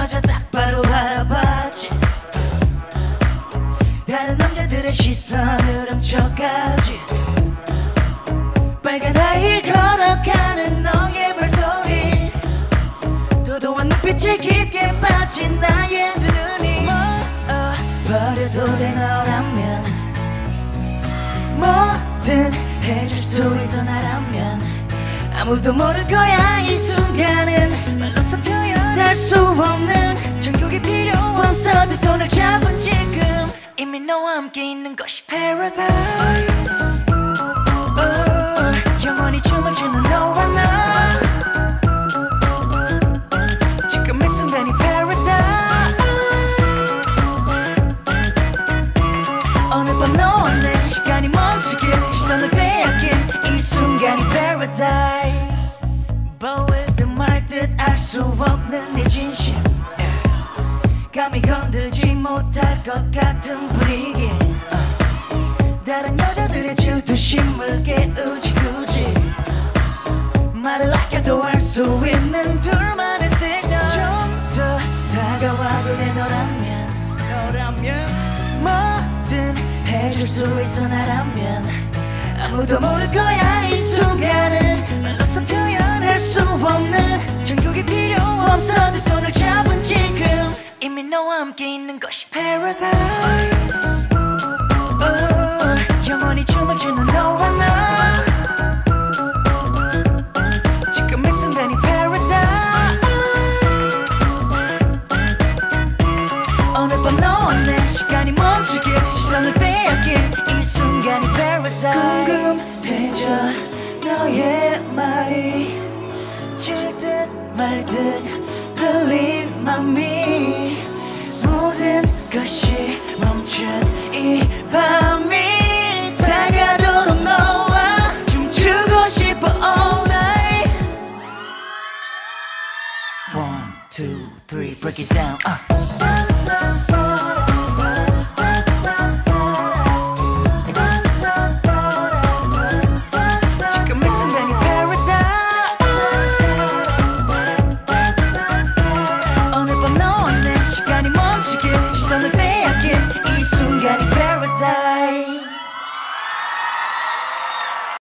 보자마자 딱 바로 알아봤지. 다른 남자들의 시선을 훔쳐가지. 빨간 아이를 걸어가는 너의 발소리, 도도한 눈빛에 깊게 빠진 나의 두 눈이 버려도 돼 너라면, 뭐든 해줄 수 있어 나라면. 아무도 모를 거야 이 순간은 말로써 표현할 수 없는 정욕이 필요 없어. 두 손을 잡은 지금 이미 너와 함께 있는 것이 paradise. 영원히 춤을 추는 너와 나, 지금 이 순간이 paradise. 오늘 밤 너와 내 시간이 멈추길, 시선을 빼앗긴 이 순간이 paradise. 보일 듯 말 듯 알 수 없는 내 진심, 감히 건들지 못할 것 같은 분위기. 다른 여자들의 질투심을 깨우지 굳이 말을 아껴도 할 수 있는 둘만의 시간. 좀 더 다가와도 돼 너라면, 뭐든 해줄 수 있어 나라면. 아무도 모를 거야 이 순간은 말로써 표현할 수 없는 정욕이 필요 없어. 두 손을 잡은 지금 이미 너와 함께 있는 것이 paradise. 영원히 춤을 추는 너와 나, 지금 이 순간이 paradise. 오늘 밤 너와 내 시간이 멈추길, 시선을 빼앗긴 이 순간이 paradise. 궁금해져 너의 말이, 줄 듯 말 듯 흘린 맘이, 모든 것이 멈춘 이 밤이 다가도록 너와 춤추고 싶어 all night. 1, 2, 3 break it down.